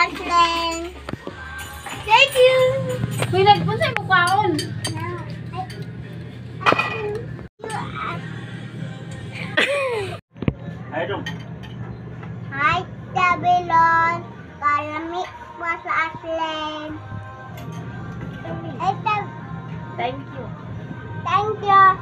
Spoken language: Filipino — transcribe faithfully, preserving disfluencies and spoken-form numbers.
Aslen. Thank you. Uy, nagpunta mo kaon. Hi, Dong. Hi, Tabilon. Kalami po sa Aslen. Ay, tab- Thank you. Thank you.